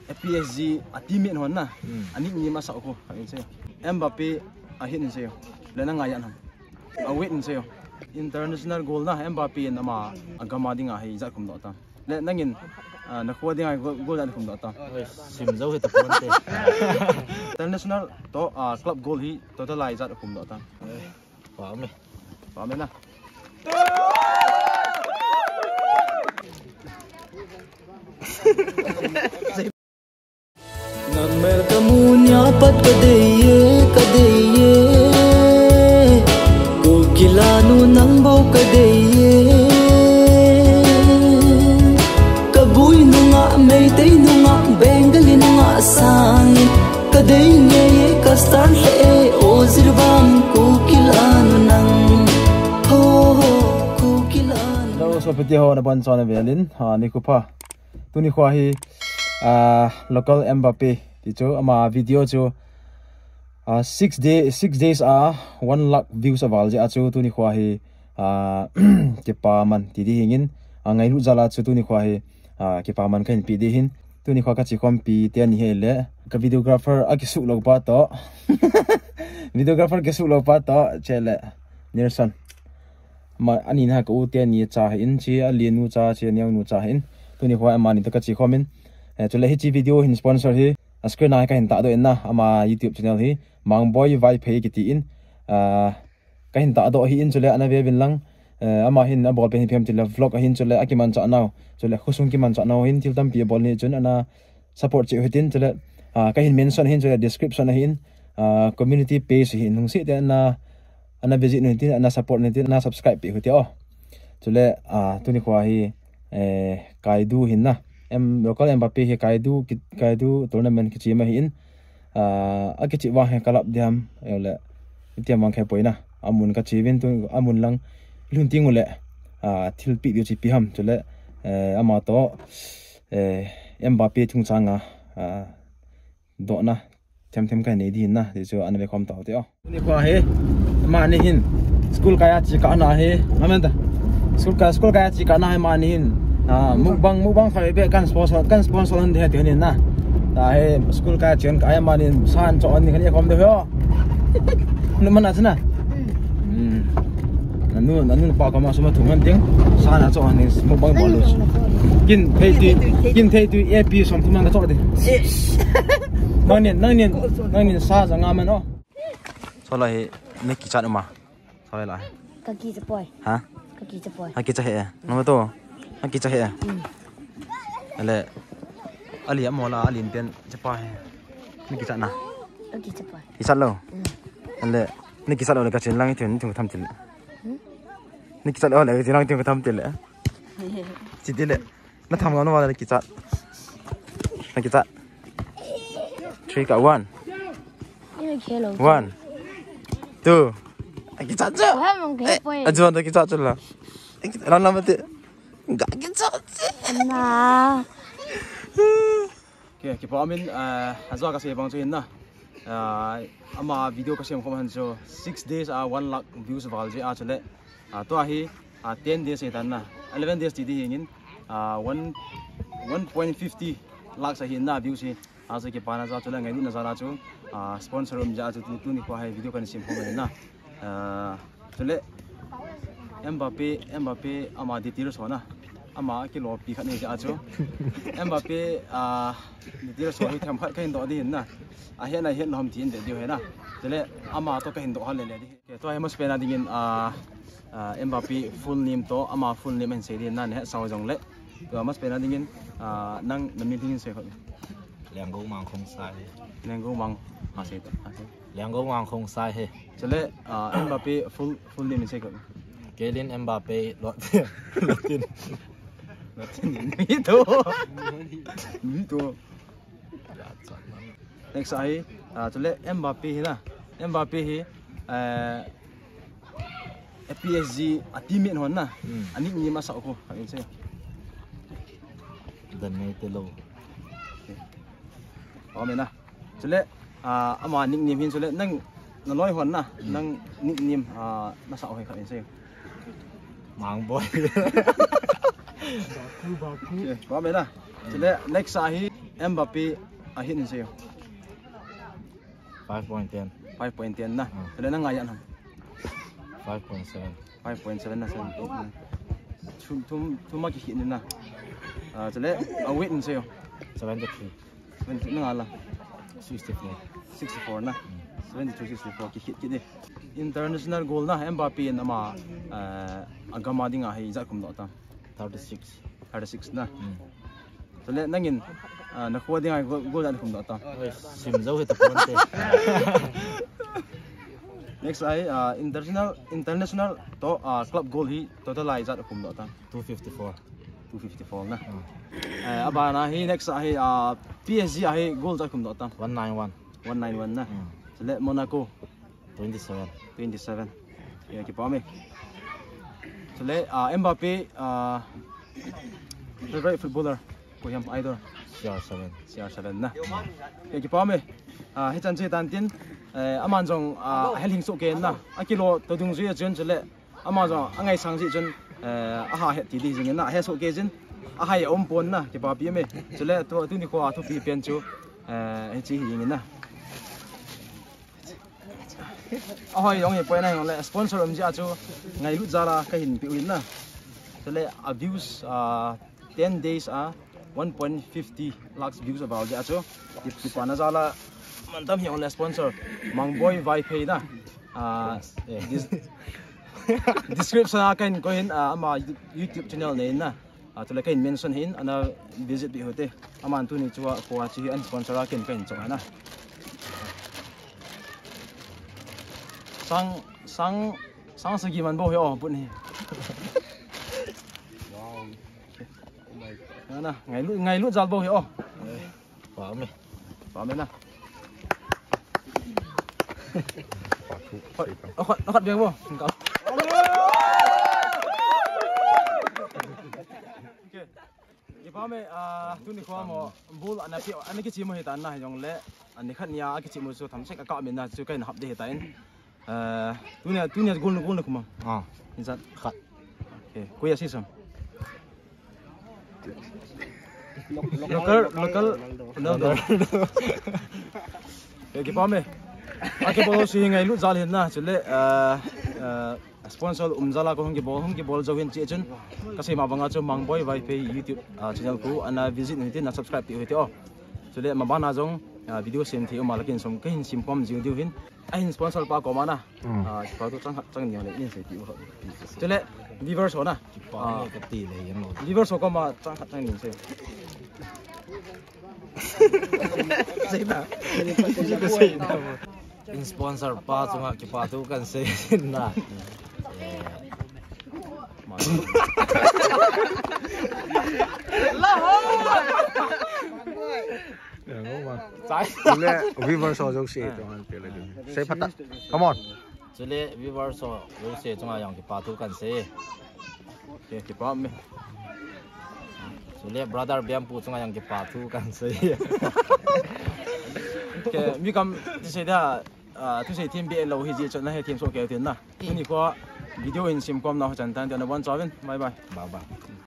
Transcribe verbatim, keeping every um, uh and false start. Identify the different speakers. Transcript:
Speaker 1: P S G a teammate hon na ani ni ma sa ko khain se Mbappe a hit se le na nga yan a wait se international goal na Mbappe na ma agama dinga hi za kum do ta le nangin na ko dinga goal da kum do ta
Speaker 2: sim zo he ta ponte
Speaker 1: international to club goal hi total lai za kum do ta
Speaker 2: pa me
Speaker 1: pa me na
Speaker 3: Nagmer kamunya pat kadeye kadeye Kukilano nang bau kadeye Kabuy nunga maytay nunga bengali nunga sangin Kadey ngeye kastar le ozirbang kukilano nang Ho ho kukilano
Speaker 1: Lo so peti ho na ban so na velin ha ni ku pa tu ni khwa hi Uh, local Mbappe itu ama video tu uh, six day six days ah one lakh views aval je achu tu ni khwa hi uh, ke pa man ti di hingin angai lu jala chu tu ni khwa hi uh, ke pa man kan pi di hin tu ni khwa ka chi khom pi te ni hele ka videographer a ki su log pa to videographer ke su log pa to chele Nelson ma ani na ko te ni cha in chi a lienu cha che nyang nu cha hin tu ni khwa ma ni ta ka chi khomin chule hi chi video hin sponsor hi screen na ka hin ta do na ama YouTube channel hi mangboy vai phe ki ti in ka hin ta do hi in chule ana ve bin lang ama hin na bol pe hi phem chile vlog hin chule akiman cha naw chule khusung ki man cha naw hin til tam pi bol ni chun ana support chi hitin chule ka hin mention hin chule description hin community page hin nung si te na ana visit ni tin ana support ni tin na subscribe pi huti o chule tu ni khwa hi kaidu hin na em local Mbappe he kaidu kaidu tournament ki chima hin a ki chi wa he kalap diam ele tiam mang khe poina amun ka chiwin tu amun lang lun ting ule a thil pi dio chi pi ham chule ama to Mbappe thung changa do na them them ka nei di na de chu an ve khom taw te o ni kwa he ma ni hin school kaya chi ka na he amen ta school ka school kaya chi ka na he ma ni hin à mukbang mukbang phải biết căn sponsor căn sponsor hơn thì tiền nên na tại school cái chuyện cái mà nên san chọn thì cái này không được không nó mà là thế nào ừ nó nó nó bao cái mà số mà thùng ăn tiếng san là chọn thì mukbang bỏ luôn kinh thấy tuy kinh thấy tuy ép pi xong thùng ăn cái chọn đi năng niên năng niên năng niên sa ra ngang mà nó sau này mấy kỳ chặt mà sau này lại
Speaker 4: cái kỳ chặt bòi
Speaker 1: hả
Speaker 4: cái kỳ chặt bòi
Speaker 1: hai kỳ chặt hệ nó mới to anh kia chắc hệ à, ali em mola ali tiền chấp phải,นี่กี่จัดนะกี่จัดไปกี่จัดแล้วอะไรนี่กี่จัดแล้วเลยก็เช่นลังที่ถึงทำติดนี่กี่จัดแล้วเลยที่ลังที่ถึงทำติดเลยจิตติดเลยนั่นทำกันว่าอะไรกี่จัดนี่กี่จัด three กับ one one two กี่จัดจ้ะอ่ะจวนกี่จัดจุดละเราเราไม่ติดgak gitu nah oke kita amin hazwa kasih bang cuin nah ama video kasih mau hanjo six days a one lakh views valje a chale to ahi ten days etan na eleven days ti di hingin one one point fifty lakh sa hin na views hi ase ke pana za chale ngai ni na za chu sponsor um ja chu tu ni ko hai video kan sim khom na chale Mbappe Mbappe ama di tiro so na ama ki lo pi khat ni ja chu Mbappe a di tiro so hi tham khat kain do di na a hen a hen lom tin de dio he na tele ama to ka hin do hal le le di ke to ai mas pena dingin a Mbappe full name to ama full name en se di na ne sa jong le to mas pena dingin a nang namin dingin se khat
Speaker 2: liang go mang không sai
Speaker 1: liang go mang a se to
Speaker 2: liang go mang không sai he
Speaker 1: tele Mbappe full full name se khat
Speaker 2: Kylian Mbappe lọt tiền lọt tiền
Speaker 1: lọt tiền itu itu next ai cho lẽ Mbappe na Mbappe hi P S G a teammate hon na ani ni ma sa ko ai se
Speaker 2: dan nei telo
Speaker 1: o me na cho lẽ ama nickname hin cho lẽ nang na loi hon na nang nickname na sa ko ai se
Speaker 2: mang boy
Speaker 1: có mấy nè cho nên next ai Mbappe a hit ni sa'yo.
Speaker 2: five point ten.
Speaker 1: five point ten na. Sila na ngayon ha.
Speaker 2: five point seven.
Speaker 1: five point seven na sa'yo. Tum tum tumaki hit ni na. Ah, sila a wait ni sa'yo.
Speaker 2: seventy-three.
Speaker 1: seventy na ngala.
Speaker 2: sixty-four.
Speaker 1: sixty-four na. seventy-three sixty-four ki hit kini. International goal na Mbappe na ma agama di nga hi za kum dota.
Speaker 2: thirty-six.
Speaker 1: thirty-six na. Sila nangin nakuha di nga goal na kum dota.
Speaker 2: Oi, sim zau hita ponte.
Speaker 1: Next ay uh, international international to uh, club goal hi total ay za kum dota.
Speaker 2: two fifty-four.
Speaker 1: two fifty-four na. Eh aba na hi next ay uh, P S G ay goal za kum dota.
Speaker 2: one ninety-one.
Speaker 1: one ninety-one na. Sila Monaco
Speaker 2: twenty-seven.
Speaker 1: twenty-seven. Ya ki pame. Sila uh, Mbappe uh, favorite footballer ko yam idol
Speaker 2: C R seven.
Speaker 1: C R seven na. Ya ki pame. Ah hi chan che tan tin eh aman jong ah hel hing so ke na akilo to dung zui chen chele ama jong angai sang ji chen eh a ha he ti di jing na he so ke jin a ha ye om pon na ki pa pi me chele to tu ni ko a to pi pen chu eh chi jing na a hoi yong ye poi na yong le sponsor om ja chu ngai lu za la ka hin pi win na chele a views ah ten days a one point five zero lakhs views about ja chu ki pa na za la mantam hi on sponsor mang boy vai pay na ah description akan ko hin ama YouTube channel ne na atule kain mention hin ana visit bi hote aman tu ni chuwa ko chi an sponsor akan kain chong na sang sang sang sagi man bo yo pun ni wow na ngai lu ngai lu jal bo yo
Speaker 2: Wow me.
Speaker 1: Wow me na. Nó khát nó khát bien không? Không. Okay. Ipa me ah tu ni ko mo bul ana pi ana ki chi mo hitan na jong le ani khat nia ki chi mo so tham sek ka min na chu kai na hap de hitain. Eh tu ni tu ni gol gol na kuma.
Speaker 2: Ah,
Speaker 1: Insat.
Speaker 2: khat.
Speaker 1: Okay. Ko ya sisam. Local local Ronaldo. Okay, ipa me. Ake bol si ngai lu zal hin na chule eh sponsor umzala ko hong ki bol hong ki bol jawin chi chun kasi ma banga chu mangboy vai pe YouTube channel ko ana visit ni tin na subscribe ti hote o chule ma bana jong video sem thi ma lakin som kain sim pom jiu diu hin a hin sponsor pa ko mana a pa tu chang chang ni le in se ti ho chule viewers ho na
Speaker 2: Pa ka ti le yan lo.
Speaker 1: viewers ho ko ma chang chang ni se sei na
Speaker 2: Sei na. In sponsor pa chunga ki pa tu kan se na.
Speaker 5: Trái lệ viewers so giống gì cho anh là được sẽ phát tắc come on
Speaker 2: Chule viewer so yo se chunga yang ki pa tu kan se.
Speaker 1: okay ki pa me
Speaker 2: Chule brother biam pu chunga yang ki pa tu kan se.
Speaker 1: Okay, mi kam tu sei da tu sei team B lo hi ji chon na he team so ke tin na ni ko video in sim kom na chan tan na one seven bye bye
Speaker 2: Ba ba.